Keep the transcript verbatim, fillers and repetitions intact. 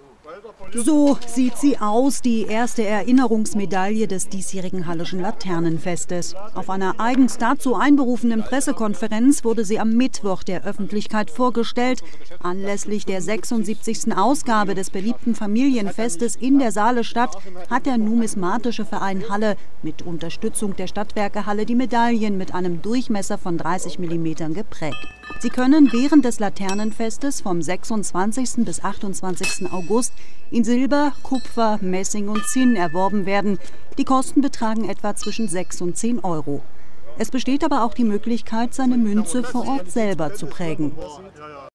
So sieht sie aus, die erste Erinnerungsmedaille des diesjährigen Halleschen Laternenfestes. Auf einer eigens dazu einberufenen Pressekonferenz wurde sie am Mittwoch der Öffentlichkeit vorgestellt. Anlässlich der sechsundsiebzigsten Ausgabe des beliebten Familienfestes in der Saalestadt hat der numismatische Verein Halle mit Unterstützung der Stadtwerke Halle die Medaillen mit einem Durchmesser von dreißig Millimetern geprägt. Sie können während des Laternenfestes vom sechsundzwanzigsten bis achtundzwanzigsten August in Silber, Kupfer, Messing und Zinn erworben werden. Die Kosten betragen etwa zwischen sechs und zehn Euro. Es besteht aber auch die Möglichkeit, seine Münze vor Ort selber zu prägen.